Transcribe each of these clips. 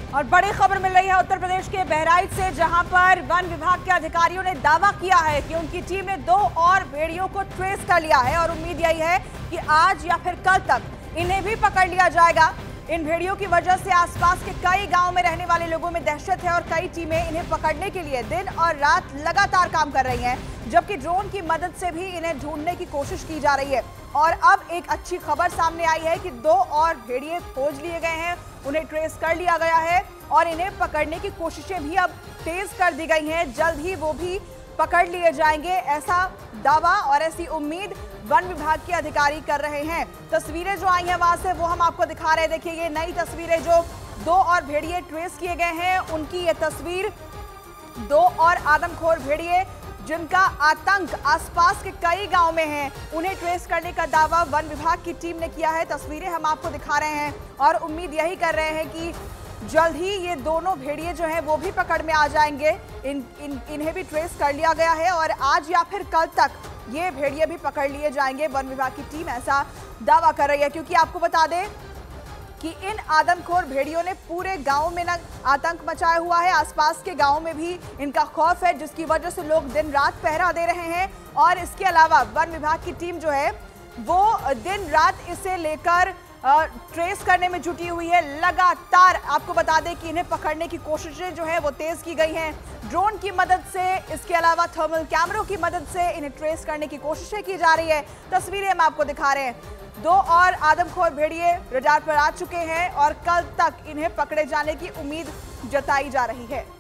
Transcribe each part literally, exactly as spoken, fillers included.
और बड़ी खबर मिल रही है उत्तर प्रदेश के बहराइच से, जहां पर वन विभाग के अधिकारियों ने दावा किया है कि उनकी टीम ने दो और भेड़ियों को ट्रेस कर लिया है और उम्मीद यही है कि आज या फिर कल तक इन्हें भी पकड़ लिया जाएगा। इन भेड़ियों की वजह से आसपास के कई गांव में रहने वाले लोगों में दहशत है और कई टीमें इन्हें पकड़ने के लिए दिन और रात लगातार काम कर रही हैं, जबकि ड्रोन की मदद से भी इन्हें ढूंढने की कोशिश की जा रही है। और अब एक अच्छी खबर सामने आई है कि दो और भेड़िए खोज लिए गए हैं, उन्हें ट्रेस कर लिया गया है और इन्हें पकड़ने की कोशिशें भी अब तेज कर दी गई हैं। जल्द ही वो भी पकड़ लिए जाएंगे, ऐसा दावा और ऐसी उम्मीद वन विभाग के अधिकारी कर रहे हैं। तस्वीरें जो आई हैं वहां से वो हम आपको दिखा रहे हैं। देखिए, ये नई तस्वीरें जो दो और भेड़िए ट्रेस किए गए हैं, उनकी ये तस्वीर दो और आदमखोर भेड़िए जिनका आतंक आसपास के कई गांव में है, उन्हें ट्रेस करने का दावा वन विभाग की टीम ने किया है। तस्वीरें हम आपको दिखा रहे हैं और उम्मीद यही कर रहे हैं कि जल्द ही ये दोनों भेड़िए जो हैं वो भी पकड़ में आ जाएंगे। इन, इन इन्हें भी ट्रेस कर लिया गया है और आज या फिर कल तक ये भेड़िए भी पकड़ लिए जाएंगे। वन विभाग की टीम ऐसा दावा कर रही है, क्योंकि आपको बता दें कि इन आदमखोर भेड़ियों ने पूरे गांव में ना आतंक मचाया हुआ है। आसपास के गांव में भी इनका खौफ है, जिसकी वजह से लोग दिन रात पहरा दे रहे हैं। और इसके अलावा वन विभाग की टीम जो है वो दिन रात इसे लेकर ट्रेस करने में जुटी हुई है। लगातार आपको बता दें कि इन्हें पकड़ने की कोशिशें जो है वो तेज की गई हैं ड्रोन की मदद से। इसके अलावा थर्मल कैमरों की मदद से इन्हें ट्रेस करने की कोशिशें की जा रही है। तस्वीरें हम आपको दिखा रहे हैं। दो और आदमखोर भेड़िए रडार पर आ चुके हैं और कल तक इन्हें पकड़े जाने की उम्मीद जताई जा रही है।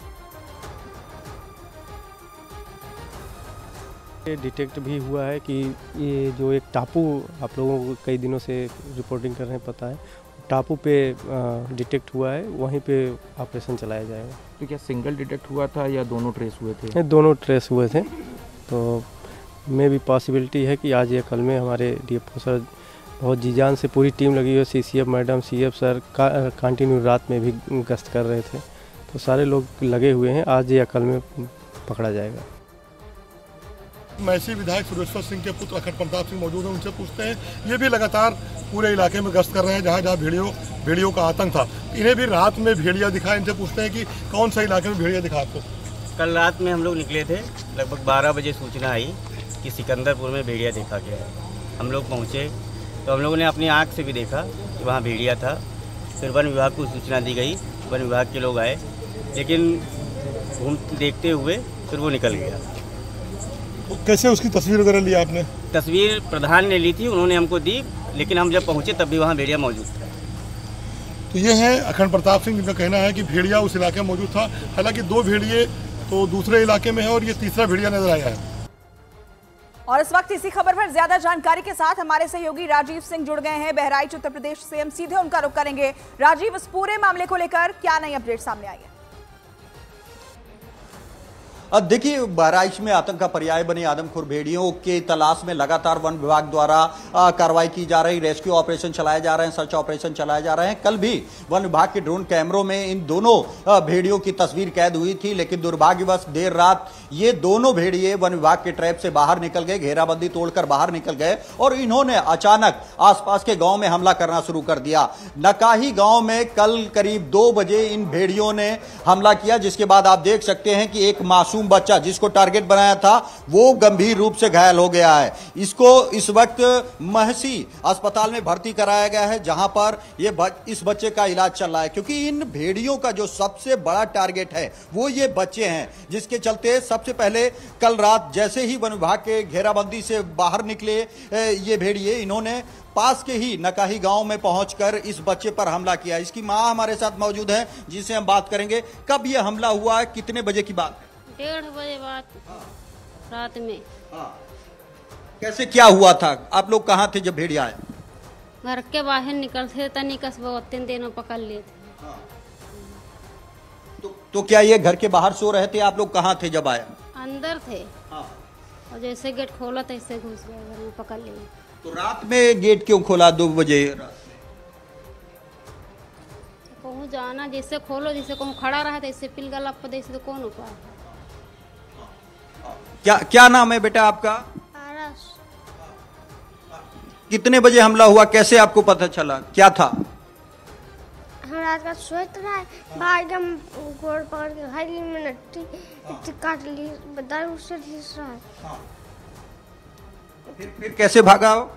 डिटेक्ट भी हुआ है कि ये जो एक टापू आप लोगों को कई दिनों से रिपोर्टिंग कर रहे हैं, पता है, टापू पे डिटेक्ट हुआ है, वहीं पे ऑपरेशन चलाया जाएगा। तो क्या सिंगल डिटेक्ट हुआ था या दोनों ट्रेस हुए थे? दोनों ट्रेस हुए थे, तो में भी पॉसिबिलिटी है कि आज या कल में हमारे डीएफओ सर बहुत जी जान से पूरी टीम लगी हुई है, सीसीएफ मैडम, सीएफ सर का कंटिन्यू रात में भी गश्त कर रहे थे, तो सारे लोग लगे हुए हैं, आज या कल में पकड़ा जाएगा। मैसी विधायक सुरेश्वर सिंह के पुत्र अखंड प्रताप सिंह मौजूद हैं, उनसे पूछते हैं। ये भी लगातार पूरे इलाके में गश्त कर रहे हैं जहाँ जहाँ भेड़ियों भेड़ियों का आतंक था। इन्हें भी रात में भेड़िया दिखा, इनसे पूछते हैं कि कौन सा इलाके में भेड़िया दिखा आपको? कल रात में हम लोग निकले थे, लगभग बारह बजे सूचना आई कि सिकंदरपुर में भेड़िया देखा गया है। हम लोग पहुँचे तो हम लोगों ने अपनी आँख से भी देखा कि वहाँ भेड़िया था। फिर वन विभाग को सूचना दी गई, वन विभाग के लोग आए, लेकिन घूम देखते हुए फिर वो निकल गया। तो कैसे उसकी तस्वीर वगैरह ली आपने? तस्वीर प्रधान ने ली थी, उन्होंने हमको दी, लेकिन हम जब पहुंचे तब भी वहाँ भेड़िया मौजूद था। तो ये है अखंड प्रताप सिंह, जिनका कहना है कि भेड़िया उस इलाके में मौजूद था। हालांकि दो भेड़िए तो दूसरे इलाके में है और ये तीसरा भेड़िया नजर आया है। और इस वक्त इसी खबर पर ज्यादा जानकारी के साथ हमारे सहयोगी राजीव सिंह जुड़ गए हैं बहराइच उत्तर प्रदेश से। हम सीधे उनका रुख करेंगे। राजीव, इस पूरे मामले को लेकर क्या नई अपडेट सामने आई है? अब देखिए, बहराइच में आतंक का पर्याय बनी आदमखोर भेड़ियों के तलाश में लगातार वन विभाग द्वारा कार्रवाई की जा रही, रेस्क्यू ऑपरेशन चलाए जा रहे हैं, सर्च ऑपरेशन चलाए जा रहे हैं। कल भी वन विभाग के ड्रोन कैमरों में इन दोनों भेड़ियों की तस्वीर कैद हुई थी, लेकिन दुर्भाग्यवश देर रात ये दोनों भेड़िए वन विभाग के ट्रैप से बाहर निकल गए, घेराबंदी तोड़कर बाहर निकल गए और इन्होंने अचानक आसपास के गांव में हमला करना शुरू कर दिया। नकाही गांव में कल करीब दो बजे इन भेड़ियों ने हमला किया, जिसके बाद आप देख सकते हैं कि एक मासूम बच्चा जिसको टारगेट बनाया था वो गंभीर रूप से घायल हो गया है। इसको इस वक्त महसी अस्पताल में भर्ती कराया गया है, जहां पर ये बच, इस बच्चे का इलाज चल रहा है, क्योंकि इन भेड़ियों का जो सबसे बड़ा टारगेट है वो ये बच्चे हैं, जिसके चलते सबसे पहले कल रात जैसे ही वन विभाग के घेराबंदी से बाहर निकले ये भेड़िए, इन्होंने पास के ही नकाही गांव में पहुंचकर इस बच्चे पर हमला किया। इसकी मां हमारे साथ मौजूद है, जिससे हम बात करेंगे। कब यह हमला हुआ है, कितने बजे की बात? डेढ़ बजे बाद रात में। हाँ। कैसे क्या हुआ था? आप लोग कहाँ थे जब भेड़िया आए? घर के बाहर निकलते तनी कस तीन दिन में पकड़ लिए थे। हाँ। तो, तो क्या ये घर के बाहर सो रहे थे? आप लोग कहाँ थे जब आए? अंदर थे। हाँ। और जैसे गेट खोला तैसे घुस गए घर में, पकड़ लिए। तो रात में गेट क्यों खोला दो बजे? कहूँ जाना जैसे खोलो, जैसे कहूँ खड़ा रहा था, इससे पिल गला पर जैसे तो कौन उपाय। क्या क्या नाम है बेटा आपका? आरस। कितने बजे हमला हुआ, कैसे आपको पता चला, क्या था? हम रात का सोच रहा है, भाग हम घोड़ पकड़ के हरी में नट्टी काट ली, बता उससे घिस रहा है। हाँ। फिर फिर कैसे भागा हो?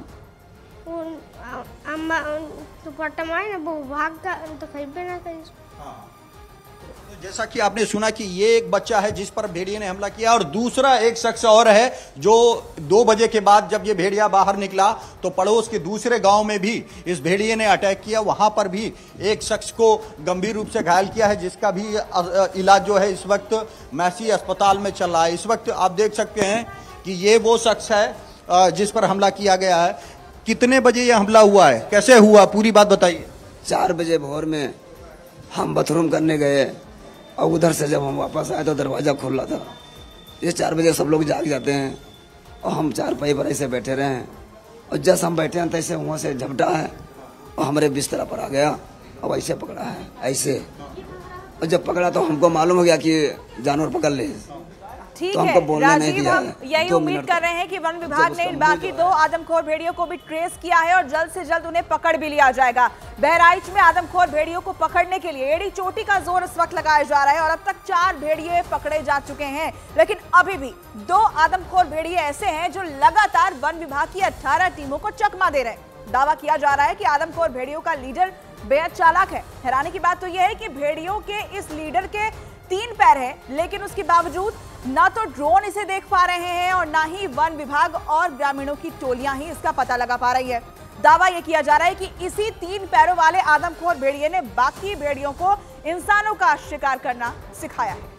अम्मा दुपट्टा मारे ना वो भाग का तो कहीं पे ना कहीं। हाँ। तो जैसा कि आपने सुना कि ये एक बच्चा है जिस पर भेड़िए ने हमला किया, और दूसरा एक शख्स और है जो दो बजे के बाद जब ये भेड़िया बाहर निकला तो पड़ोस के दूसरे गांव में भी इस भेड़िए ने अटैक किया, वहां पर भी एक शख्स को गंभीर रूप से घायल किया है, जिसका भी इलाज जो है इस वक्त मैसी अस्पताल में चल रहा है। इस वक्त आप देख सकते हैं कि ये वो शख्स है जिस पर हमला किया गया है। कितने बजे ये हमला हुआ है, कैसे हुआ, पूरी बात बताइए। चार बजे भोर में हम बाथरूम करने गए और उधर से जब हम वापस आए तो दरवाज़ा खुला था। ये चार बजे सब लोग जाग जाते हैं और हम चार पाई पर ऐसे बैठे रहे हैं, और जैसे हम बैठे हैं तैसे वहाँ से झपटा है और हमारे बिस्तर पर आ गया और ऐसे पकड़ा है ऐसे, और जब पकड़ा तो हमको मालूम हो गया कि जानवर पकड़ ले। ठीक तो है राजीव, हम यही उम्मीद कर रहे हैं कि वन विभाग ने इन बाकी दो आदमखोर भेड़ियों को भी ट्रेस किया है और जल्द से जल्द उन्हें पकड़ भी लिया जाएगा। बहराइच में आदमखोर भेड़ियों को पकड़ने के लिए एड़ी चोटी का जोर इस वक्त लगाया जा रहा है और अब तक चार भेड़िए पकड़े जा चुके हैं, लेकिन अभी भी दो आदमखोर भेड़िए ऐसे हैं जो लगातार वन विभाग की अठारह टीमों को चकमा दे रहे हैं। दावा किया जा रहा है कि आदमखोर भेड़ियों का लीडर बेहद चालाक है। हैरानी की बात तो यह है कि भेड़ियों के इस लीडर के तीन पैर हैं, लेकिन उसके बावजूद ना तो ड्रोन इसे देख पा रहे हैं और ना ही वन विभाग और ग्रामीणों की टोलियां ही इसका पता लगा पा रही है। दावा यह किया जा रहा है कि इसी तीन पैरों वाले आदमखोर भेड़िए ने बाकी भेड़ियों को इंसानों का शिकार करना सिखाया है।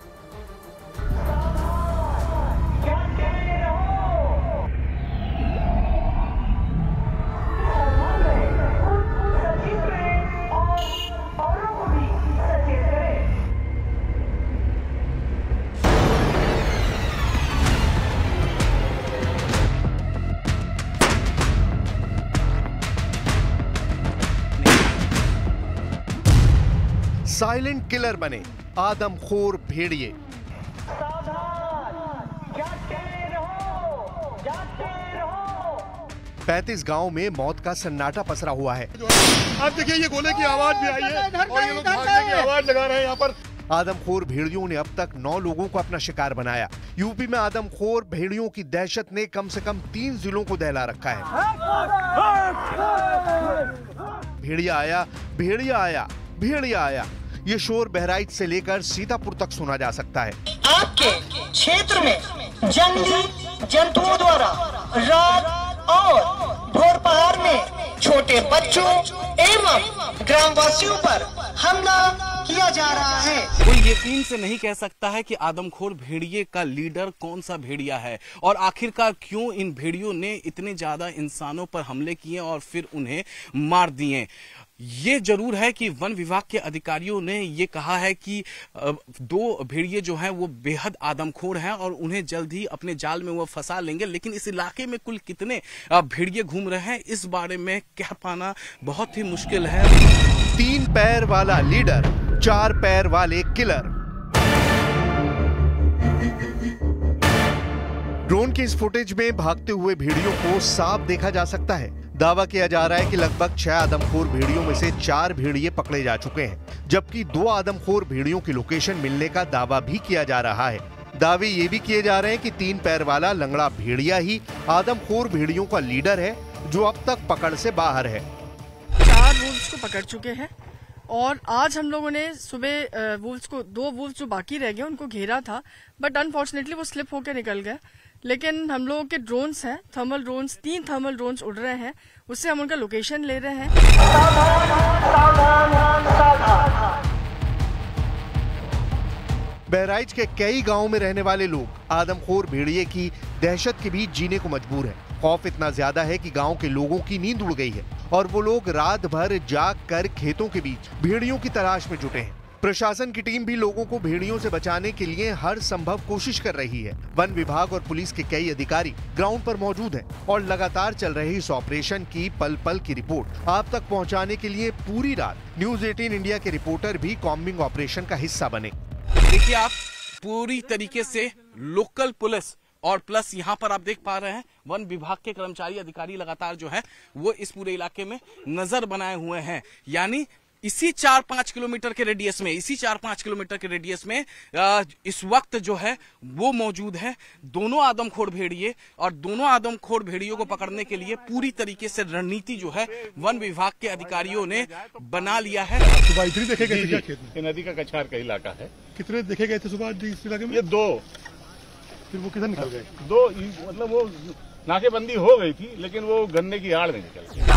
साइलेंट किलर बने आदमखोर भेड़िए। पैंतीस गांव में मौत का सन्नाटा पसरा हुआ है। आप देखिए ये गोले की आवाज भी आई है और ये लोग भागने की आवाज लगा रहे हैं यहाँ पर। आदमखोर भेड़ियों ने अब तक नौ लोगों को अपना शिकार बनाया। यूपी में आदमखोर भेड़ियों की दहशत ने कम से कम तीन जिलों को दहला रखा है। भेड़िया आया, भेड़िया आया, भेड़िया आया, ये शोर बहराइच से लेकर सीतापुर तक सुना जा सकता है। आपके क्षेत्र में जंगली जंतुओं द्वारा रात और दोपहर में छोटे बच्चों एवं ग्रामवासियों पर हमला किया जा रहा है। कोई यकीन से नहीं कह सकता है कि आदमखोर भेड़िए का लीडर कौन सा भेड़िया है और आखिरकार क्यों इन भेड़ियों ने इतने ज्यादा इंसानों पर हमले किए और फिर उन्हें मार दिए। ये जरूर है कि वन विभाग के अधिकारियों ने ये कहा है कि दो भेड़िए जो हैं वो बेहद आदमखोर हैं और उन्हें जल्द ही अपने जाल में वो फंसा लेंगे, लेकिन इस इलाके में कुल कितने भेड़िए घूम रहे हैं इस बारे में कह पाना बहुत ही मुश्किल है। तीन पैर वाला लीडर, चार पैर वाले किलर। ड्रोन की इस फुटेज में भागते हुए भेड़ियों को साफ देखा जा सकता है। दावा किया जा रहा है कि लगभग छह आदमखोर भेड़ियों में से चार भेड़िए पकड़े जा चुके हैं, जबकि दो आदमखोर भेड़ियों की लोकेशन मिलने का दावा भी किया जा रहा है। दावे ये भी किए जा रहे हैं कि तीन पैर वाला लंगड़ा भेड़िया ही आदमखोर भेड़ियों का लीडर है, जो अब तक पकड़ से बाहर है। चार वुल्व्स को पकड़ चुके हैं और आज हम लोगों ने सुबह वुल्व्स को, दो वुल्व्स जो बाकी रह गए उनको घेरा था, बट अनफॉर्चुनेटली वो स्लिप होकर निकल गए। लेकिन हम लोगों के ड्रोन्स हैं, थर्मल ड्रोन्स, तीन थर्मल ड्रोन्स उड़ रहे हैं, उससे हम उनका लोकेशन ले रहे हैं। बहराइच के कई गांवों में रहने वाले लोग आदमखोर भेड़िए की दहशत के बीच जीने को मजबूर हैं। खौफ इतना ज्यादा है कि गांव के लोगों की नींद उड़ गई है और वो लोग रात भर जाग कर खेतों के बीच भेड़ियों की तलाश में जुटे हैं। प्रशासन की टीम भी लोगों को भेड़ियों से बचाने के लिए हर संभव कोशिश कर रही है। वन विभाग और पुलिस के कई अधिकारी ग्राउंड पर मौजूद हैं और लगातार चल रहे इस ऑपरेशन की पल पल की रिपोर्ट आप तक पहुंचाने के लिए पूरी रात न्यूज़ अठारह इंडिया के रिपोर्टर भी कॉम्बिंग ऑपरेशन का हिस्सा बने। देखिए आप पूरी तरीके से लोकल पुलिस और प्लस यहाँ पर आप देख पा रहे हैं वन विभाग के कर्मचारी अधिकारी लगातार जो है वो इस पूरे इलाके में नजर बनाए हुए हैं। यानी इसी चार पांच किलोमीटर के रेडियस में इसी चार पांच किलोमीटर के रेडियस में आ, इस वक्त जो है वो मौजूद है दोनों आदमखोर भेड़िए। और दोनों आदमखोर भेड़ियों को पकड़ने के लिए पूरी तरीके से रणनीति जो है वन विभाग के अधिकारियों ने बना लिया है। सुबह इतनी देखे गए थे खेत में? नदी का कछार का इलाका है। कितने देखे गए थे सुबह इस इलाके में? ये दो। फिर वो किधर निकल गए? दो, मतलब वो नाकेबंदी हो गई थी लेकिन वो गन्ने की आड़ में निकल गए।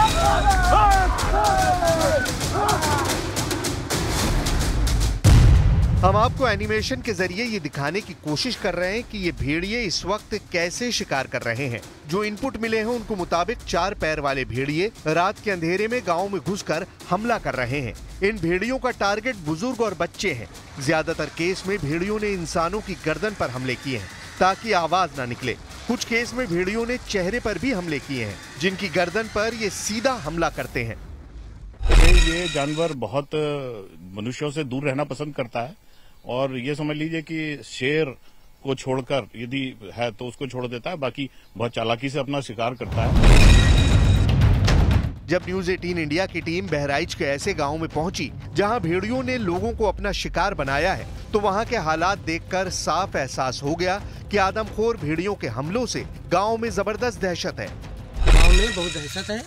हम आपको एनिमेशन के जरिए ये दिखाने की कोशिश कर रहे हैं कि ये भेड़िए इस वक्त कैसे शिकार कर रहे हैं। जो इनपुट मिले हैं उनको मुताबिक चार पैर वाले भेड़िए रात के अंधेरे में गांव में घुसकर हमला कर रहे हैं। इन भेड़ियों का टारगेट बुजुर्ग और बच्चे हैं। ज्यादातर केस में भेड़ियों ने इंसानों की गर्दन पर हमले किए हैं ताकि आवाज न निकले। कुछ केस में भेड़ियों ने चेहरे पर भी हमले किए हैं, जिनकी गर्दन पर ये सीधा हमला करते हैं। ये जानवर बहुत मनुष्यों से दूर रहना पसंद करता है और ये समझ लीजिए कि शेर को छोड़कर यदि है तो उसको छोड़ देता है, बाकी बहुत चालाकी से अपना शिकार करता है। जब न्यूज अठारह इंडिया की टीम बहराइच के ऐसे गांव में पहुंची जहां भेड़ियों ने लोगों को अपना शिकार बनाया है, तो वहां के हालात देखकर साफ एहसास हो गया कि आदमखोर भेड़ियों के हमलों से गांव में जबरदस्त दहशत है। गांव में बहुत दहशत है,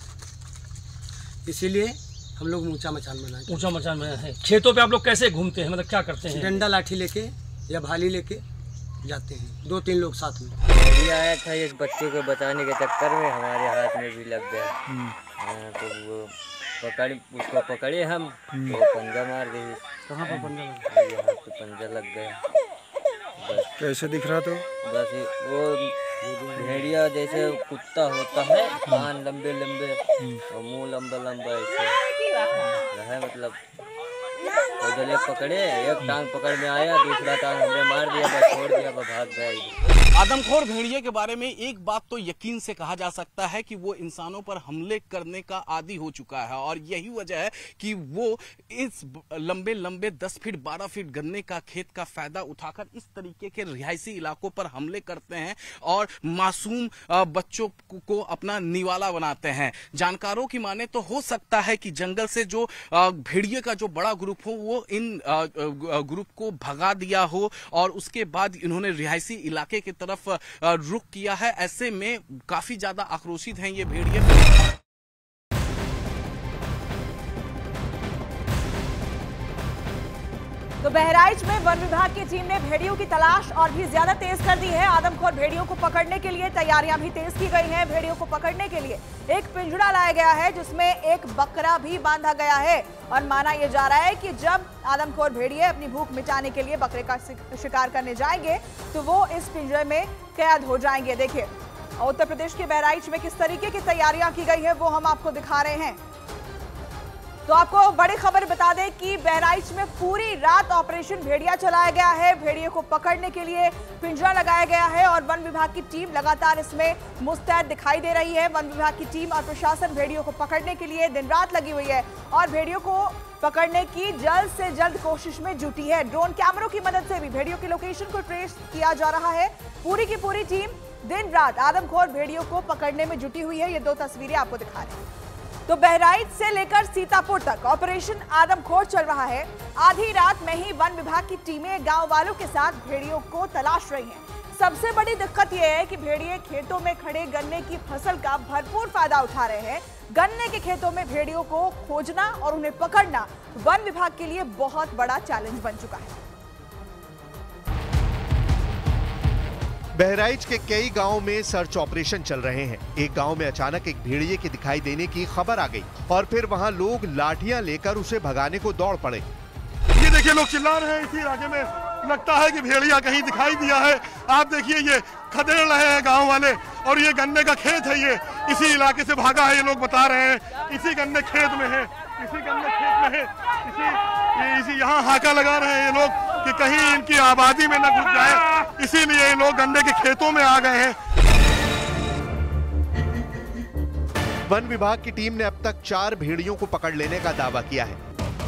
इसीलिए हम लोग ऊंचा मचान बनाए। ऊंचा मचान बनाया है। खेतों पे आप लोग कैसे घूमते हैं, मतलब क्या करते हैं? डंडा लाठी लेके या भाली लेके जाते हैं, दो तीन लोग साथ में। भेड़िया आया था, एक बच्चे को बचाने के चक्कर में हमारे हाथ में भी लग गया। हाँ, तो वो पकड़ उसको पकड़े हम, तो पंजा मार गई। कहाँ पर पंजा लग गया? यहाँ पे पंजा लग गया। कैसे दिख रहा? तो बस वो भेड़िया जैसे कुत्ता होता है, कान लंबे लंबे और मुंह लंबा लंबा ऐसे रहा, मतलब तो जले पकड़े, एक टांग पकड़ में आया, दूसरा टांग हमने मार दिया, बस छोड़ दिया, बस भाग गया। आदमखोर भेड़िए के बारे में एक बात तो यकीन से कहा जा सकता है कि वो इंसानों पर हमले करने का आदी हो चुका है और यही वजह है कि वो इस लंबे लंबे दस फीट बारह फीट गन्ने का खेत का फायदा उठाकर इस तरीके के रिहायशी इलाकों पर हमले करते हैं और मासूम बच्चों को अपना निवाला बनाते हैं। जानकारों की माने तो हो सकता है कि जंगल से जो भेड़िए का जो बड़ा ग्रुप हो वो इन ग्रुप को भगा दिया हो और उसके बाद इन्होंने रिहायशी इलाके के तरफ रुख किया है। ऐसे में काफी ज्यादा आक्रोशित हैं ये भेड़िए। तो बहराइच में वन विभाग की टीम ने भेड़ियों की तलाश और भी ज्यादा तेज कर दी है। आदमखोर भेड़ियों को पकड़ने के लिए तैयारियां भी तेज की गई हैं। भेड़ियों को पकड़ने के लिए एक पिंजड़ा लाया गया है जिसमें एक बकरा भी बांधा गया है और माना यह जा रहा है कि जब आदमखोर भेड़िए अपनी भूख मिटाने के लिए बकरे का शिकार करने जाएंगे तो वो इस पिंजरे में कैद हो जाएंगे। देखिए उत्तर प्रदेश के बहराइच में किस तरीके की तैयारियां की गई है वो हम आपको दिखा रहे हैं। तो आपको बड़ी खबर बता दें कि बहराइच में पूरी रात ऑपरेशन भेड़िया चलाया गया है। भेड़िए को पकड़ने के लिए पिंजरा लगाया गया है और वन विभाग की टीम लगातार इसमें मुस्तैद दिखाई दे रही है। वन विभाग की टीम और प्रशासन भेड़ियों को पकड़ने के लिए दिन रात लगी हुई है और भेड़ियों को पकड़ने की जल्द से जल्द कोशिश में जुटी है। ड्रोन कैमरों की मदद से भी भेड़ियों की लोकेशन को ट्रेस किया जा रहा है। पूरी की पूरी टीम दिन रात आदमखोर भेड़ियों को पकड़ने में जुटी हुई है। ये दो तस्वीरें आपको दिखा रहे हैं। तो बहराइच से लेकर सीतापुर तक ऑपरेशन आदमखोर चल रहा है। आधी रात में ही वन विभाग की टीमें गांव वालों के साथ भेड़ियों को तलाश रही हैं। सबसे बड़ी दिक्कत यह है कि भेड़िए खेतों में खड़े गन्ने की फसल का भरपूर फायदा उठा रहे हैं। गन्ने के खेतों में भेड़ियों को खोजना और उन्हें पकड़ना वन विभाग के लिए बहुत बड़ा चैलेंज बन चुका है। बहराइच के कई गांवों में सर्च ऑपरेशन चल रहे हैं। एक गांव में अचानक एक भेड़िए के दिखाई देने की खबर आ गई और फिर वहां लोग लाठियां लेकर उसे भगाने को दौड़ पड़े। ये देखिए लोग चिल्ला रहे हैं, इसी इलाके में लगता है कि भेड़िया कहीं दिखाई दिया है। आप देखिए ये खदेड़ रहे हैं गांव वाले और ये गन्ने का खेत है, ये इसी इलाके से भागा है। ये लोग बता रहे हैं इसी गन्ने खेत में है, इसी गन्ने खेत में है, इसी ये इसी यहाँ हाका लगा रहे हैं ये लोग कि कहीं इनकी आबादी में न घुस जाए, इसीलिए ये लोग गन्ने के खेतों में आ गए हैं। वन विभाग की टीम ने अब तक चार भेड़ियों को पकड़ लेने का दावा किया है,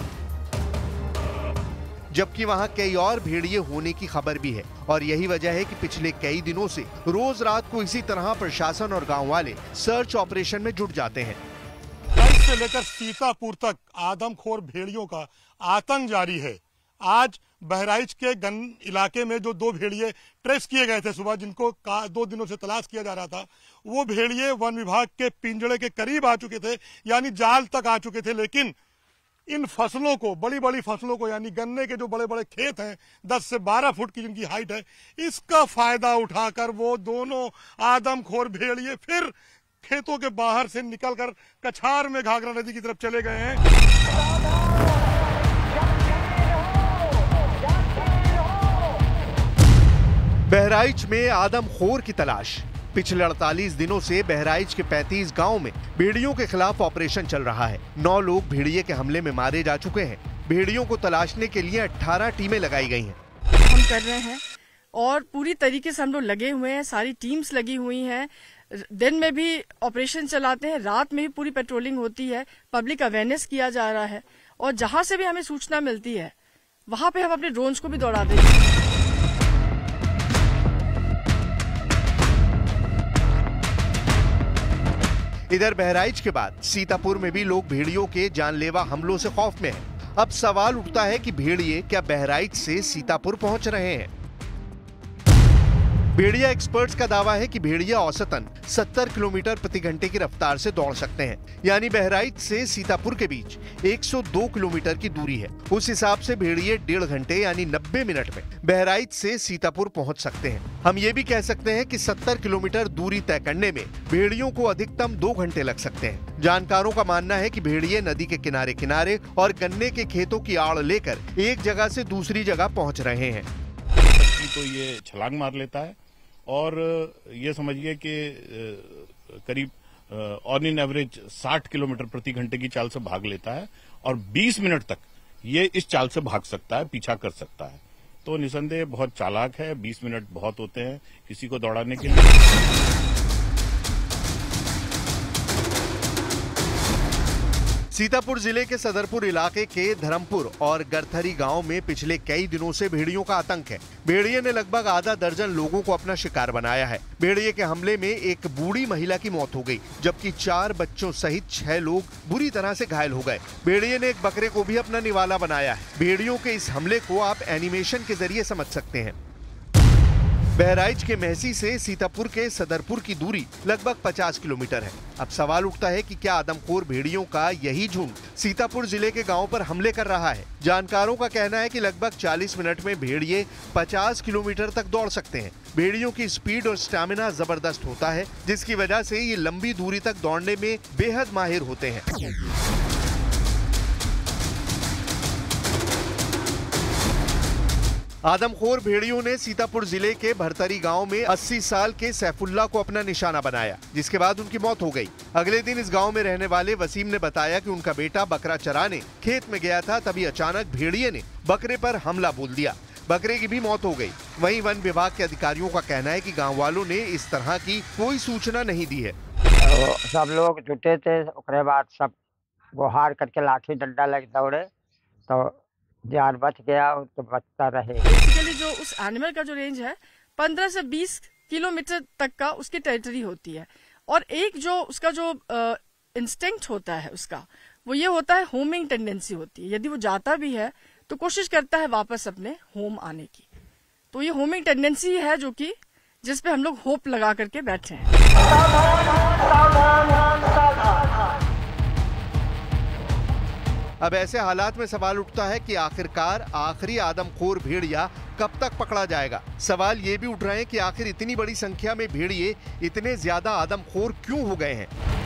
जबकि वहां कई और भेड़िए होने की खबर भी है और यही वजह है कि पिछले कई दिनों से रोज रात को इसी तरह प्रशासन और गांव वाले सर्च ऑपरेशन में जुट जाते हैं। कई से लेकर सीतापुर तक आदमखोर भेड़ियों का आतंक जारी है। आज बहराइच के गन इलाके में जो दो भेड़िए ट्रेस किए गए थे सुबह, जिनको दो दिनों से तलाश किया जा रहा था, वो भेड़िए वन विभाग के पिंजड़े के करीब आ चुके थे, यानी जाल तक आ चुके थे। लेकिन इन फसलों को, बड़ी बड़ी फसलों को, यानी गन्ने के जो बड़े बड़े खेत हैं, दस से बारह फुट की जिनकी हाइट है, इसका फायदा उठाकर वो दोनों आदमखोर भेड़िए फिर खेतों के बाहर से निकलकर कछार में घाघरा नदी की तरफ चले गए हैं। बहराइच में आदमखोर की तलाश। पिछले अड़तालीस दिनों से बहराइच के पैंतीस गांव में भेड़ियों के खिलाफ ऑपरेशन चल रहा है। नौ लोग भेड़िए के हमले में मारे जा चुके हैं। भेड़ियों को तलाशने के लिए अठारह टीमें लगाई गई हैं। हम कर रहे हैं और पूरी तरीके से हम लोग लगे हुए हैं, सारी टीम्स लगी हुई हैं। दिन में भी ऑपरेशन चलाते हैं, रात में भी पूरी पेट्रोलिंग होती है, पब्लिक अवेयरनेस किया जा रहा है और जहां से भी हमें सूचना मिलती है वहां पे हम अपने ड्रोन्स को भी दौड़ा देते हैं। इधर बहराइच के बाद सीतापुर में भी लोग भेड़ियों के जानलेवा हमलों से खौफ में हैं। अब सवाल उठता है कि भेड़िए क्या बहराइच से सीतापुर पहुंच रहे हैं? भेड़िया एक्सपर्ट्स का दावा है कि भेड़िया औसतन सत्तर किलोमीटर प्रति घंटे की रफ्तार से दौड़ सकते हैं, यानी बहराइच से सीतापुर के बीच एक सौ दो किलोमीटर की दूरी है। उस हिसाब से भेड़िए डेढ़ घंटे यानी नब्बे मिनट में बहराइच से सीतापुर पहुंच सकते हैं। हम ये भी कह सकते हैं कि सत्तर किलोमीटर दूरी तय करने में भेड़ियों को अधिकतम दो घंटे लग सकते हैं। जानकारों का मानना है कि भेड़िए नदी के किनारे किनारे और गन्ने के खेतों की आड़ लेकर एक जगह से दूसरी जगह पहुँच रहे हैं। तो ये छलांग मार लेता है और ये समझिए कि करीब ऑन इन एवरेज साठ किलोमीटर प्रति घंटे की चाल से भाग लेता है और बीस मिनट तक ये इस चाल से भाग सकता है, पीछा कर सकता है। तो निसंदेह बहुत चालाक है। बीस मिनट बहुत होते हैं किसी को दौड़ाने के लिए। सीतापुर जिले के सदरपुर इलाके के धर्मपुर और गरथरी गांव में पिछले कई दिनों से भेड़ियों का आतंक है। भेड़िए ने लगभग आधा दर्जन लोगों को अपना शिकार बनाया है। भेड़िए के हमले में एक बूढ़ी महिला की मौत हो गई, जबकि चार बच्चों सहित छह लोग बुरी तरह से घायल हो गए। भेड़िए ने एक बकरे को भी अपना निवाला बनाया है। भेड़ियों के इस हमले को आप एनिमेशन के जरिए समझ सकते हैं। बहराइच के महसी से सीतापुर के सदरपुर की दूरी लगभग पचास किलोमीटर है। अब सवाल उठता है कि क्या आदमखोर भेड़ियों का यही झुंड सीतापुर जिले के गांव पर हमले कर रहा है? जानकारों का कहना है कि लगभग चालीस मिनट में भेड़िए पचास किलोमीटर तक दौड़ सकते हैं। भेड़ियों की स्पीड और स्टैमिना जबरदस्त होता है, जिसकी वजह से ये लंबी दूरी तक दौड़ने में बेहद माहिर होते हैं। आदमखोर भेड़ियों ने सीतापुर जिले के भरतरी गांव में अस्सी साल के सैफुल्ला को अपना निशाना बनाया, जिसके बाद उनकी मौत हो गई। अगले दिन इस गांव में रहने वाले वसीम ने बताया कि उनका बेटा बकरा चराने खेत में गया था, तभी अचानक भेड़िए ने बकरे पर हमला बोल दिया। बकरे की भी मौत हो गई। वहीं वन विभाग के अधिकारियों का कहना है कि गाँव वालों ने इस तरह की कोई सूचना नहीं दी है। तो सब लोग जुटे थे, उसके बाद सब गुहार करके लाठी डंडा लग दौड़े तो जान बच गया, तो बचता रहे। बेसिकली जो उस एनिमल का जो रेंज है पंद्रह से बीस किलोमीटर तक का उसकी टेरिटरी होती है और एक जो उसका जो इंस्टिंक्ट होता है उसका वो ये होता है, होमिंग टेंडेंसी होती है। यदि वो जाता भी है तो कोशिश करता है वापस अपने होम आने की। तो ये होमिंग टेंडेंसी है जो कि जिस पे हम लोग होप लगा करके बैठे हैं। अब ऐसे हालात में सवाल उठता है कि आखिरकार आखिरी आदमखोर भेड़िया कब तक पकड़ा जाएगा। सवाल ये भी उठ रहे हैं कि आखिर इतनी बड़ी संख्या में भेड़िए इतने ज्यादा आदमखोर क्यों हो गए हैं।